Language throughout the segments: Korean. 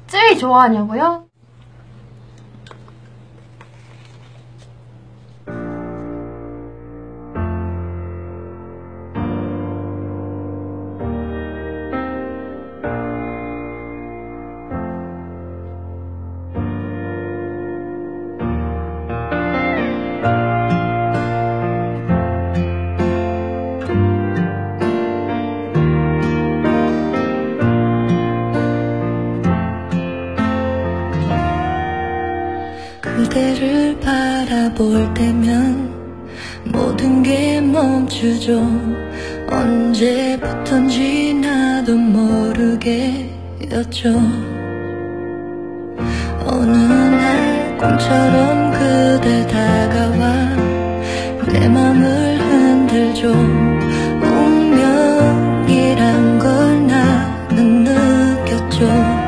제일 좋아하냐고요? 그대를 바라볼 때면 모든 게 멈추죠. 언제부턴지 나도 모르게였죠. 어느 날 꿈처럼 그대 다가와 내 맘을 흔들죠. 운명이란 걸 나는 느꼈죠.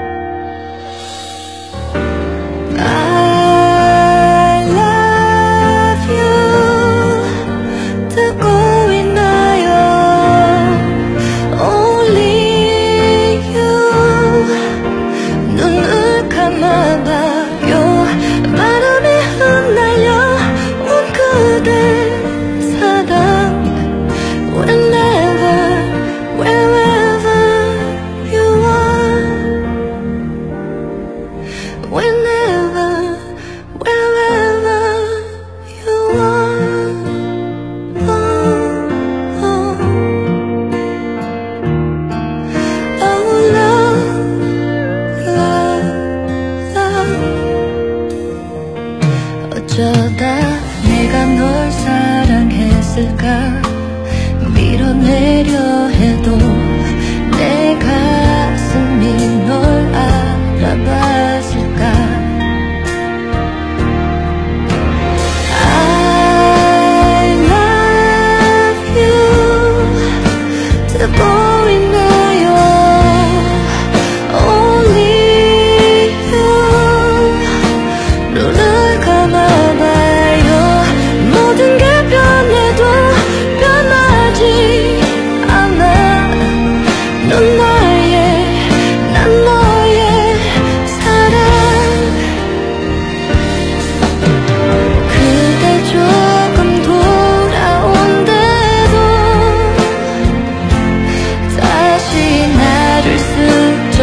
어쩌다 내가 널 사랑했을까. 밀어내려 해도 내 가슴이 널 알아봤을까. I love you 듣고 있나요. Only you 눈을 감아봐요. 모든 게 변해도 변하지 않아. 넌 나의 난 너의 사랑. 그대 조금 돌아온대도 다시 나를 스쳐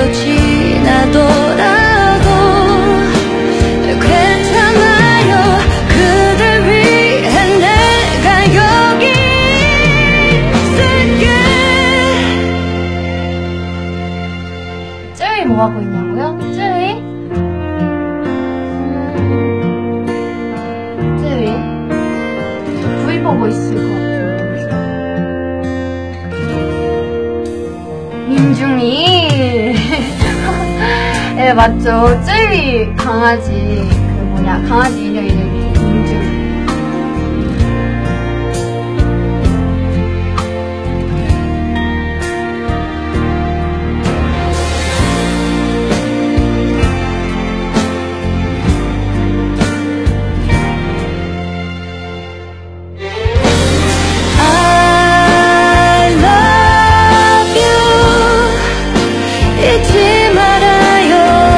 지나더라도 괜찮아요. 그댈 위해 내가 여기 있을게. 쯔위 뭐 하고 있냐고요? 쯔위? 쯔위? 부위 보고 있을 것 같아요. 민중이 예, 맞죠. 쯔위 강아지 강아지 인형 이름이 민중. I love you 잊지 말아요.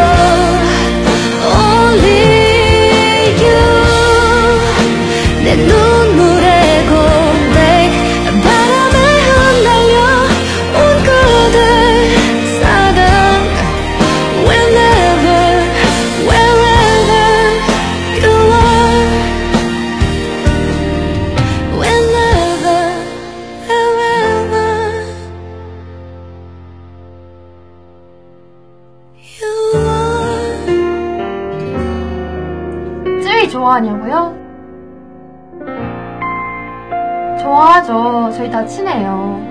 Only you 내 눈물의 고백 바람에 흩날려 온 그대 사랑. Whenever wherever you are. Whenever wherever you are. 쯔위 좋아하냐고요? 좋아하죠. 저희 다 친해요.